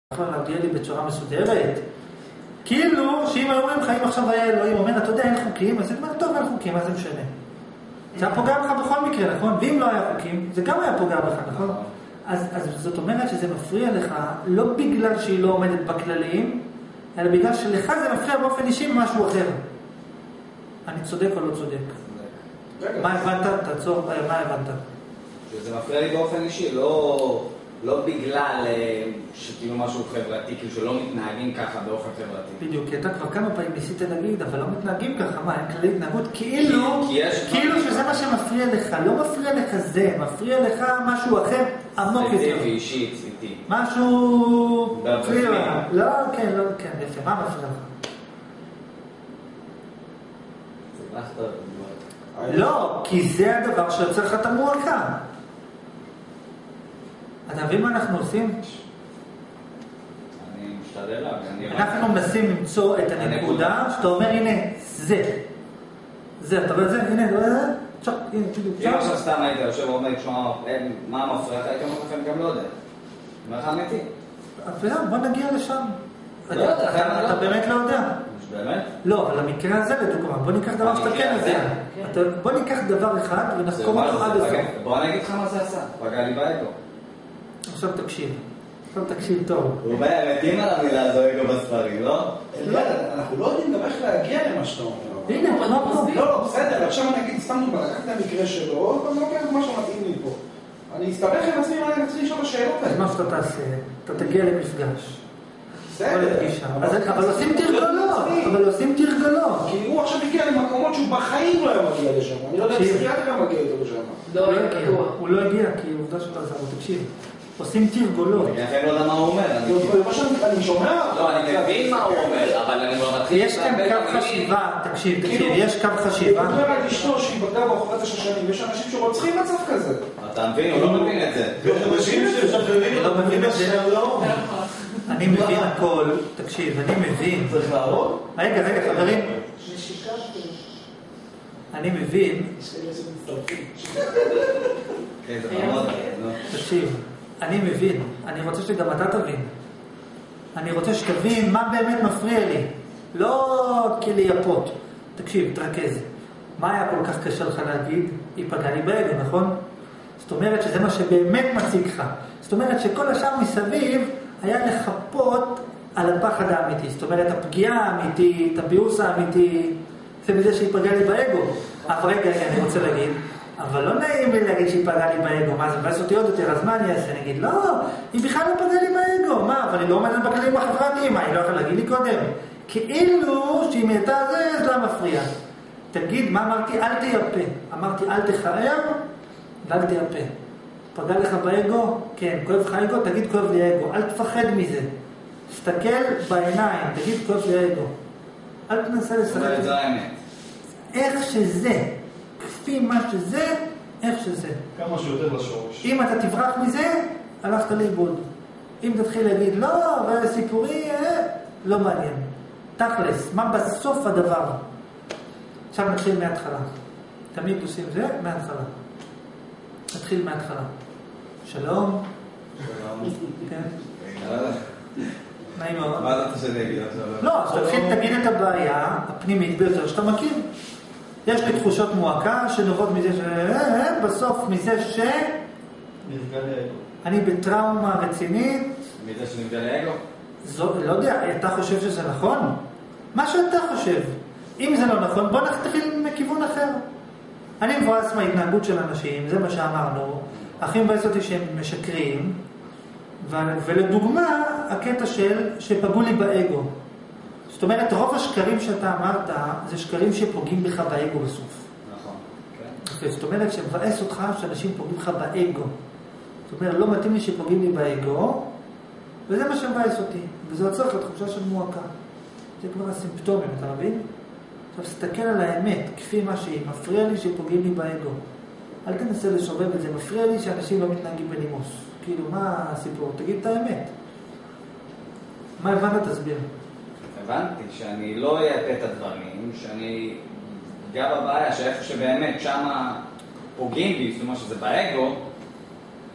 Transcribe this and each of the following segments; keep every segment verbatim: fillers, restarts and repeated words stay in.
יכול להגיע לי בצורה מסודרת. כאילו שאם היו אומרים חיים עכשיו היה אלוהים, אומר, אתה יודע, אין חוקים, אז זה אומר, טוב, אין חוקים, מה זה משנה? זה היה פוגע בך בכל מקרה, נכון? ואם לא היה חוקים, זה גם היה פוגע בך, נכון? אז, אז זאת אומרת שזה מפריע לך, לא בגלל שהיא לא עומדת בכללים, אלא בגלל שלך זה מפריע באופן אישי משהו אחר. אני צודק או לא צודק? מה הבנת? תעצור, מה הבנת? שזה מפריע לי באופן אישי, לא... לא בגלל שכאילו משהו חברתי, כאילו שלא מתנהגים ככה באופן חברתי. בדיוק, כי אתה כבר כמה פעמים ניסית להגיד, אבל לא מתנהגים ככה, מה, הם כללי התנהגות, כאילו, כאילו שזה מה שמפריע לך, לא מפריע לך זה, מפריע לך משהו אחר, עמוק יותר. ספציפי, אישי, צביתי. משהו... בפנים. לא, כן, לא, כן, יפה, מה מפריע לך? זה נכתב. לא, כי זה הדבר שיוצר לך את המועקה. אתה מבין מה אנחנו עושים? אני משתדל לה. אנחנו מנסים למצוא את הנקודה שאתה אומר, הנה, זה. זה, אתה רואה את זה? הנה, אתה רואה את זה? עכשיו, הנה, בדיוק. אם עכשיו סתם היית יושב ואומר, תשמע, מה מפריע לך? הייתי אומר לכם גם לא יודע. אומר לך אמיתי. בוא נגיע לשם. אתה באמת לא יודע. באמת? לא, אבל המקרה הזה לדוגמה, בוא ניקח דבר שאתה כן יודע. בוא ניקח דבר אחד ונחקור אותו עד הסוף. בוא אני אגיד לך מה זה עשה. פגע לי באגו. עכשיו תקשיב, עכשיו תקשיב טוב. הוא מתאים על המילה הזו אגו בספרים, לא? אנחנו לא יודעים גם איך להגיע למה שאתה אומר. הנה, הוא לא פה. לא, לא, בסדר, עכשיו אני אגיד, סתם דוגמה, לקחת את המקרה שלו, אבל לא לוקח מה שמתאים לי פה. אני אסתבך עם עצמי, אני רוצה לשאול את השאלות האלה. אז מה שאתה תעשה, אתה תגיע למפגש. בסדר. אבל עושים תרגולות, אבל עושים תרגולות. כי הוא עכשיו הגיע למקומות שהוא בחיים לא היה מגיע לשם. אני לא יודע אם פסיכיאטר גם מגיע איתו לשם. לא הגיע, הוא לא הגיע, כי עובדה שאתה עזר, תקשיב. עושים תרגולות. אני אפילו לא יודע מה הוא אומר. אני שומע? לא, אני מבין מה הוא אומר, אבל אני לא מתחיל... יש כאן קו חשיבה, תקשיב, תקשיב, יש קו חשיבה. הוא אומר על אשתו שהיא בגדה באוכלת השש שנים, יש אנשים שרוצחים מצב כזה. אתה מבין, הוא לא מבין את זה. אני לא מבין את זה. אני מבין הכל, תקשיב, אני מבין. צריך להראות? רגע, רגע, חברים. אני מבין. תקשיב, אני מבין. אני רוצה שגם אתה תבין. אני רוצה שתבין מה באמת מפריע לי. לא כלייפות. תקשיב, תרכז. מה היה כל כך קשה לך להגיד? היא פגעה לי באגו, נכון? זאת אומרת שזה מה שבאמת מציג לך. זאת אומרת שכל השאר מסביב היה לחפות על הפחד האמיתי. זאת אומרת, הפגיעה האמיתית, הביוס האמיתי, זה בזה שהיא פגעה לי באגו. אבל רגע, רגע, אני רוצה להגיד, אבל לא נעים לי להגיד שהיא פגעה לי באגו. מה, זה מבאס אותי עוד יותר, אז מה אני אעשה? אני אגיד, לא, היא בכלל לא פגעה לי באגו. מה, אבל היא לא עומדת בכללים החברתיים. מה, היא לא יכולה להגיד לי קודם? כאילו שהיא מתה זה, אז לא מפריע. תגיד, מה אמרתי? אל תייפה. אמרתי, אל תכער ואל תייפה. פגע לך באגו? כן. כואב לך אגו? תגיד כואב לי אגו. אל תפחד מזה. תסתכל בעיניים, תגיד כואב לי אגו. אל תנסה לשחק. זה האמת. איך שזה, כפי מה שזה, איך שזה. כמה שיותר לשורש. אם אתה תברח מזה, הלכת לאיבוד. אם תתחיל להגיד, לא, אבל סיפורי, אה, לא מעניין. תכלס, מה בסוף הדבר? עכשיו נתחיל מההתחלה. תמיד עושים זה מההתחלה. נתחיל מההתחלה. שלום. שלום. כן. נעים מאוד. מה אתה רוצה להגיד עכשיו? לא, אז תתחיל תגיד את הבעיה הפנימית ביותר שאתה מכיר. יש לי תחושות מועקה שנובעות מזה ש... בסוף מזה ש... נפגע לאגו. אני בטראומה רצינית. מזה שנפגע לאגו? זו, לא יודע, אתה חושב שזה נכון? מה שאתה חושב. אם זה לא נכון, בוא נתחיל מכיוון אחר. אני מבואס מההתנהגות של אנשים, זה מה שאמרנו. הכי מבאס אותי שהם משקרים. ו... ולדוגמה, הקטע של שפגעו לי באגו. זאת אומרת, רוב השקרים שאתה אמרת, זה שקרים שפוגעים בך באגו בסוף. נכון. כן. זאת אומרת, שמבאס אותך שאנשים פוגעים בך באגו. זאת אומרת, לא מתאים לי שפוגעים לי באגו, וזה מה שמבאס אותי. וזה עוצר לך תחושה של מועקה. זה כבר הסימפטומים, אתה מבין? עכשיו, סתכל על האמת, כפי מה שהיא. מפריע לי שפוגעים לי באגו. אל תנסה לשובב את זה. מפריע לי שאנשים לא מתנהגים בנימוס. כאילו, מה הסיפור? תגיד את האמת. מה הבנת? תסביר. הבנתי שאני לא אייפה את הדברים, שאני אגע בבעיה, שאיפה שבאמת שמה פוגעים בי, זאת אומרת שזה באגו,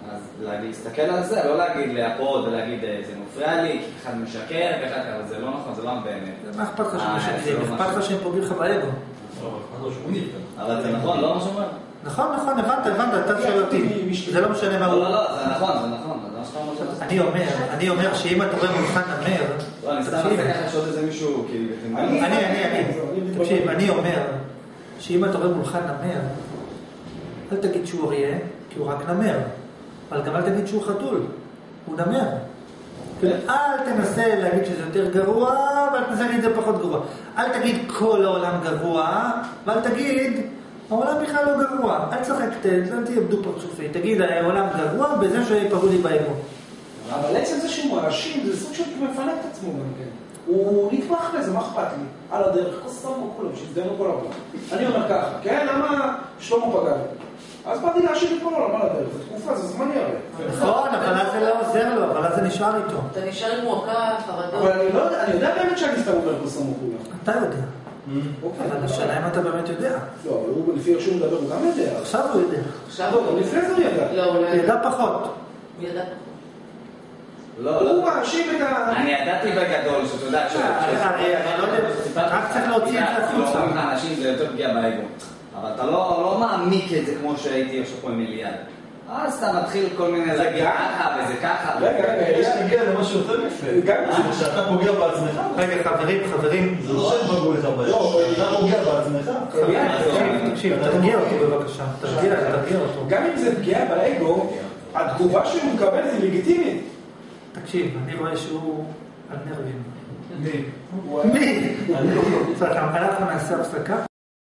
אז להסתכל על זה, לא להגיד להפות ולהגיד זה מפריע לי, כי אחד משקר, ואחד ככה, זה לא נכון, זה לא באמת. מה אכפת לך שמשקרים? אכפת לך שהם פוגעים לך באגו. אבל זה נכון, לא מה שאומר. נכון, נכון, הבנת, הבנת, אתה שואל אותי. זה לא משנה מה הוא... לא, לא, זה נכון, זה נכון. אני אומר, אני אומר שאם אתה רואה מולך נמר... לא, אני סתם רוצה ככה לשאול איזה מישהו, כאילו... אני, אני, אני, תקשיב, אני אומר שאם אתה רואה מולך נמר, אל תגיד שהוא אריה, כי הוא רק נמר. אבל גם אל תגיד שהוא חתול, הוא נמר. אל תנסה להגיד שזה יותר גרוע, ואל תנסה להגיד זה פחות גרוע. אל תגיד כל העולם גרוע, ואל תגיד, העולם בכלל לא גרוע. אל תשחק, אל תיבדו פרצופי. תגיד, העולם גרוע בזה שיפגעו לי באגו. אבל עצם זה שהוא מרשים, זה סוג של מפנק את עצמו גם כן. הוא נתמך לזה, מה אכפת לי? על הדרך, כוסם או כולם, שיזדנו כל העולם. אני אומר ככה, כן? למה שלמה פגע לי? אז באתי להשאיר את כל העולם על הדרך, זה תקופה, זה זמני הרי. נכון, אבל אז זה לא עוזר לו, אבל אז זה נשאר איתו. אתה נשאר עם מועקה, חרדות. אבל אני לא יודע, אני יודע באמת שאני סתם אומר כוסם או כולם. אתה יודע. אבל השאלה אם אתה באמת יודע. לא, אבל הוא לפי איך שהוא מדבר, הוא גם יודע. עכשיו הוא יודע. עכשיו לא, אבל לפני זה הוא ידע. לא, הוא לא הוא ידע פחות. הוא ידע פחות. לא, הוא מאשים את ה... אני ידעתי בגדול, שאתה יודע, אני לא יודע, רק צריך להוציא את זה החוצה. אומרים לאנשים זה יותר פגיע באגו. אבל אתה לא מעמיק את זה כמו שהייתי עכשיו פה עם מיליארד. אז אתה מתחיל כל מיני להגיד ככה וזה ככה. רגע, רגע, יש להגיע למשהו יותר יפה. שאתה פוגע בעצמך. רגע, חברים, חברים. זה לא שהם פגעו לך בעצמך. אתה פוגע בעצמך. תקשיב, תרגיע אותו בבקשה. תרגיע, תרגיע אותו. גם אם זה פגיעה באגו, התגובה שהוא מקבל זה לגיטימית. תקשיב, אני רואה שהוא על נרבים. מי? מי? אנחנו נעשה הפסקה.